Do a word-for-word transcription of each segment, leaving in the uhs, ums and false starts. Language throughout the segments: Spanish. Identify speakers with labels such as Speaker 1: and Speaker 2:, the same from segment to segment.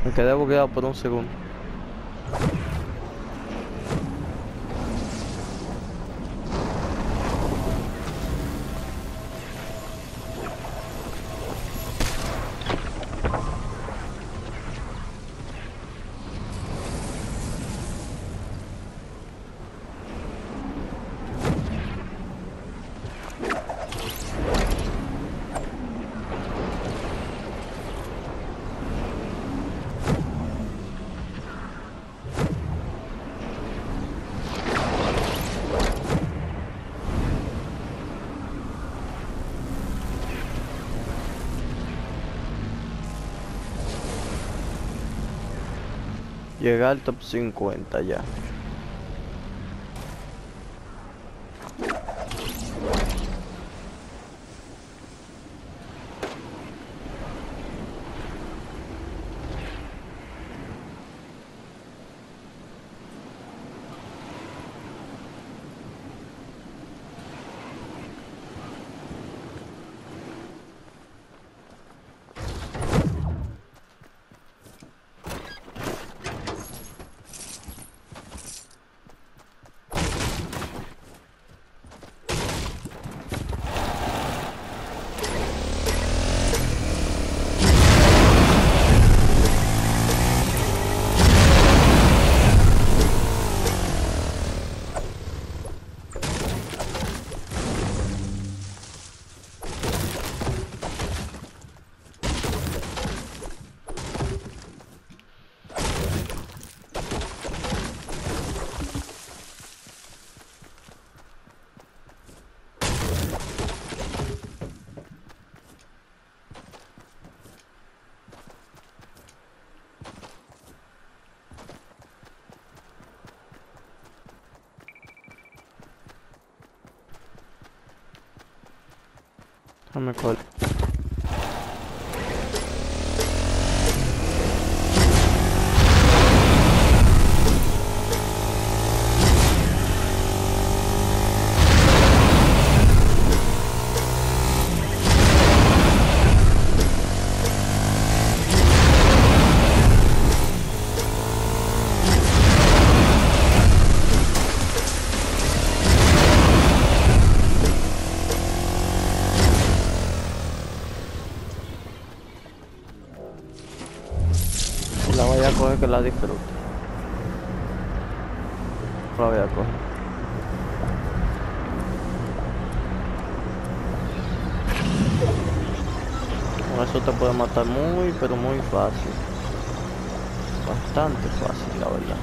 Speaker 1: Me quedé bugueado por un segundo. Llegué al top cincuenta ya. Déjame col- La voy a coger que la disfrute. La voy a coger. Con eso te puede matar muy, pero muy fácil. Bastante fácil, la verdad.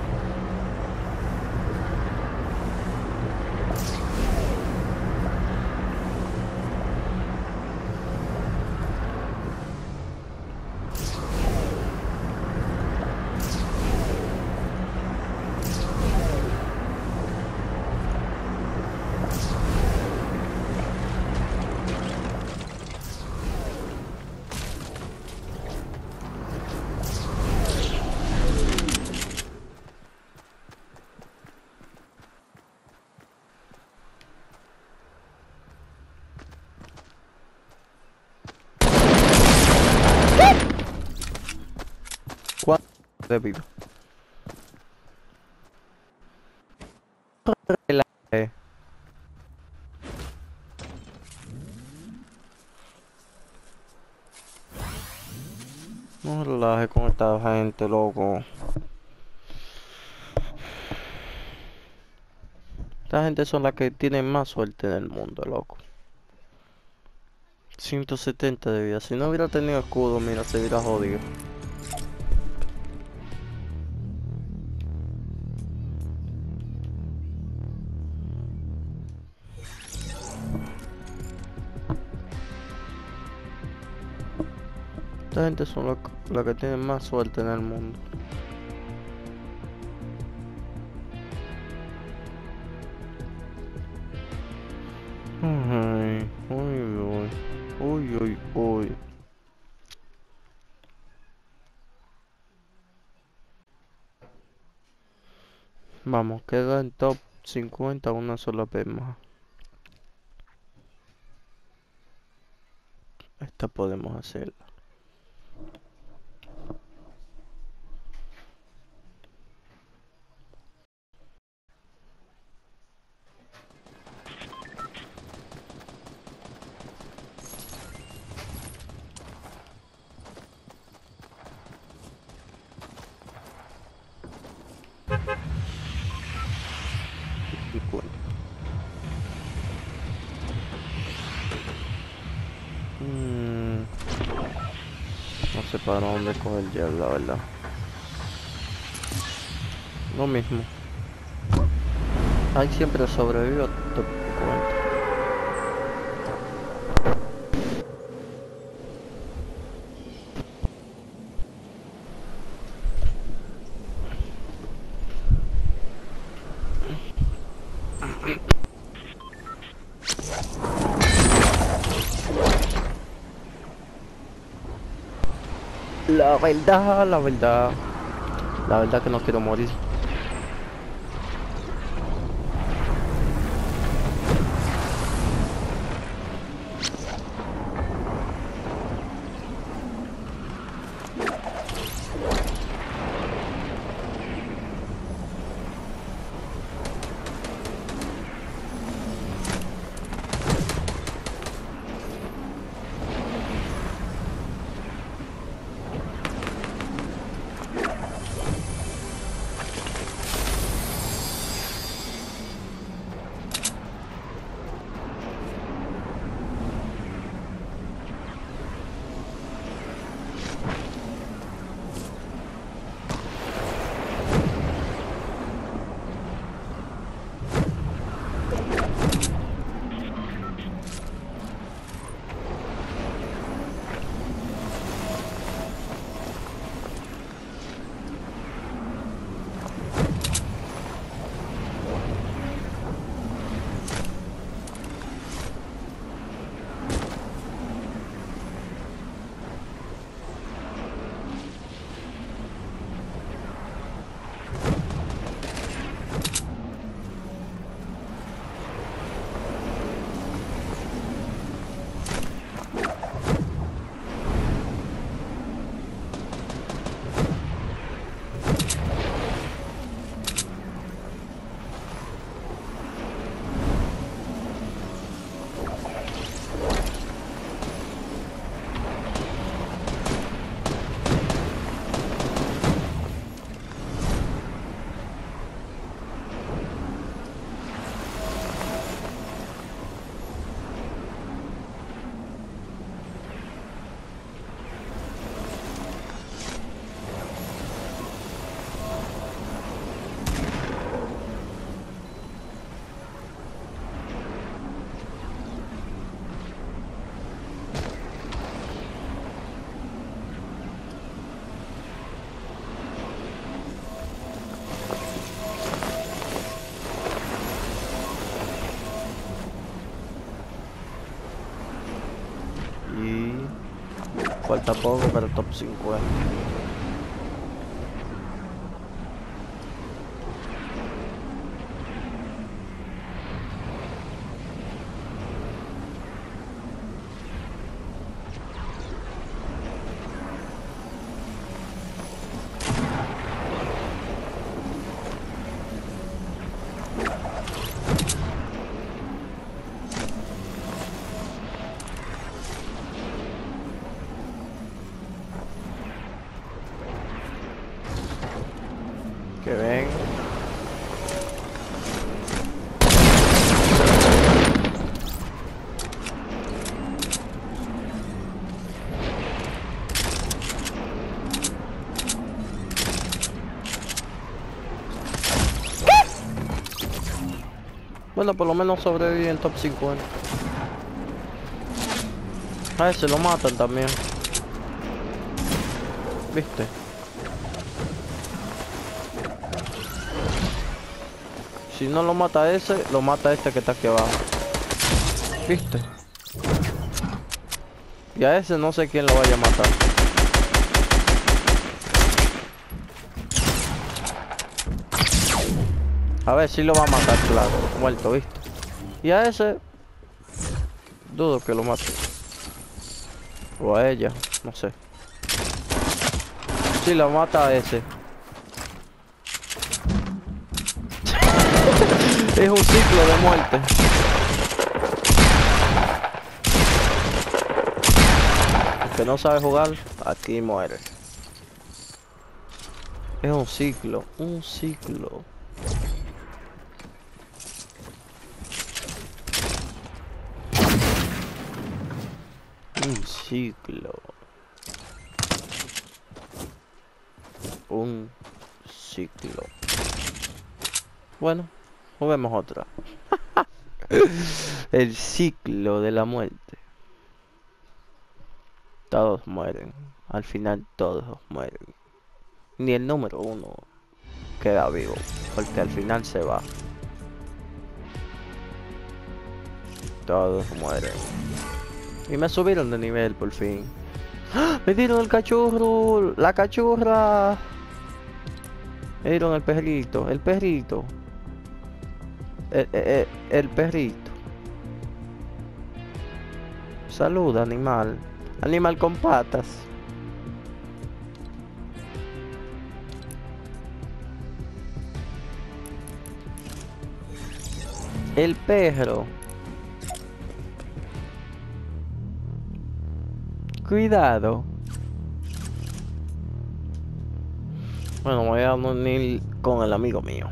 Speaker 1: ¿Cuánto de vida? Relaje. No relaje con esta gente, loco. Esta gente son las que tienen más suerte en el mundo, loco. ciento setenta de vida. Si no hubiera tenido escudo, mira, se hubiera jodido. Esta gente son las las que tienen más suerte en el mundo. Ay, uy, uy, uy, uy, uy. Vamos, queda en top cincuenta una sola vez más. Esta podemos hacerla. Mm, no sé para dónde coger ya, la verdad. Lo mismo. Ahí siempre sobrevivo. Te cuento. La verdad, la verdad. La verdad que no quiero morir. Y falta poco para el top cincuenta. Que ven. Bueno, por lo menos sobreviví en top cincuenta. A ese lo matan también. ¿Viste? Si no lo mata ese, lo mata este que está aquí abajo. ¿Viste? Y a ese no sé quién lo vaya a matar. A ver si lo va a matar, claro. Muerto, ¿viste? Y a ese dudo que lo mate. O a ella, no sé. Si lo mata a ese. Es un ciclo de muerte. El que no sabe jugar, aquí muere. Es un ciclo, un ciclo. Un ciclo. Un ciclo. Bueno, juguemos otra. El ciclo de la muerte. Todos mueren. Al final todos mueren. Ni el número uno queda vivo. Porque al final se va. Todos mueren. Y me subieron de nivel por fin. ¡Ah! Me dieron el cachorro. La cachorra. Me dieron el perrito. El perrito. El, el, el perrito. Salud, animal. Animal con patas. El perro. Cuidado. Bueno, voy a unir con el amigo mío.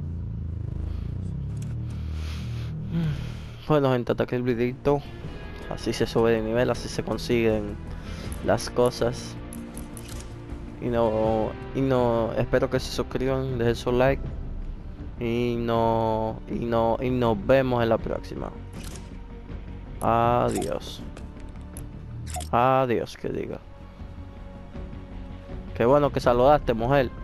Speaker 1: Bueno, gente, hasta aquí el videito. Así se sube de nivel, así se consiguen las cosas. Y no, y no, espero que se suscriban, dejen su like. Y no, y no, y nos vemos en la próxima. Adiós. Adiós, que diga. Qué bueno que saludaste, mujer.